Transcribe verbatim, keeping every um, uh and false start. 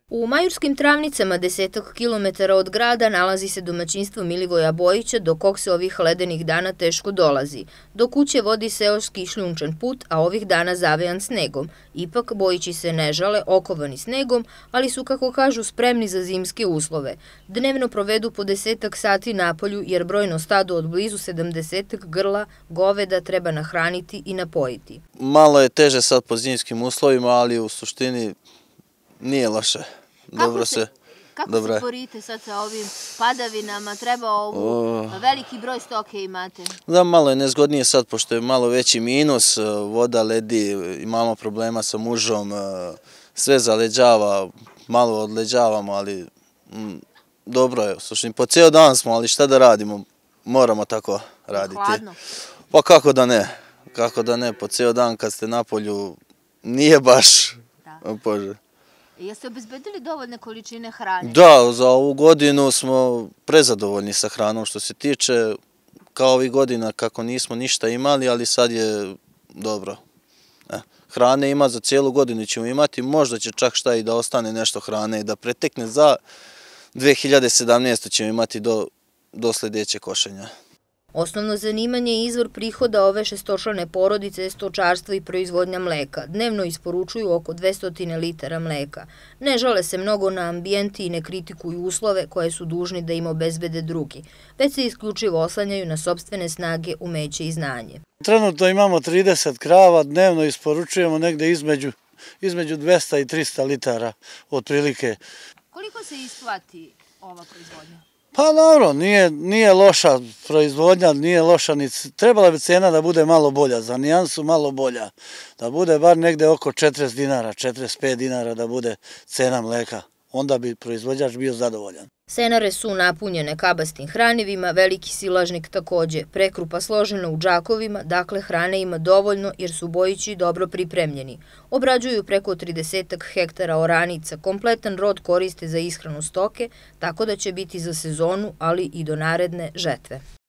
U Majurskim Travnicama, desetak kilometara od grada, nalazi se domaćinstvo Milivoja Bojića, do kog se ovih ledenih dana teško dolazi. Do kuće vodi seoski šljunčan put, a ovih dana zavejan snegom. Ipak, Bojići se ne žale, okovani snegom, ali su, kako kažu, spremni za zimske uslove. Dnevno provedu po desetak sati napolju, jer brojno stado od blizu sedamdesetak grla goveda treba nahraniti i napojiti. Malo je teže sad po zimskim uslovima, ali u suštini nije loše. Dobro se, kako se borite sad sa ovim padavinama? Treba ovu, veliki broj stoke imate. Da, malo je nezgodnije sad, pošto je malo veći minus, voda ledi, imamo problema sa mužom, sve zaleđava, malo odleđavamo, ali m, dobro je. U suštini, po cijel dan smo, ali šta da radimo? Moramo tako raditi. Hladno? Pa kako da ne, kako da ne, po cijel dan kad ste na polju nije baš požar. Jeste obezbedili dovoljne količine hrane? Da, za ovu godinu smo prezadovoljni sa hranom što se tiče, kao ovih godina kako nismo ništa imali, ali sad je dobro. Hrane ima za cijelu godinu ćemo imati, možda će čak šta i da ostane nešto hrane i da pretekne za dve hiljade sedamnaestu ćemo imati do, do sljedeće košenja. Osnovno zanimanje i izvor prihoda ove šestočlane porodice je stočarstvo i proizvodnja mleka. Dnevno isporučuju oko dvesta litara mleka. Ne žale se mnogo na ambijent i ne kritikuju uslove koje su dužni da im obezbede drugi, već se isključivo oslanjaju na sopstvene snage, umeće i znanje. Trenutno imamo trideset krava, dnevno isporučujemo negde između, između dvesta i trista litara otprilike. Koliko se isplati ova proizvodnja? Pa dobro, nije, nije loša proizvodnja, nije loša ni, trebala bi cena da bude malo bolja, za nijansu malo bolja, da bude bar negde oko četrdeset dinara, četrdeset pet dinara da bude cena mleka, onda bi proizvođač bio zadovoljan. Senare su napunjene kabastim hranivima, veliki silažnik takođe, prekrupa složena u džakovima, dakle hrane ima dovoljno jer su Bojići dobro pripremljeni. Obrađuju preko tridesetak hektara oranica, kompletan rod koriste za ishranu stoke, tako da će biti za sezonu, ali i do naredne žetve.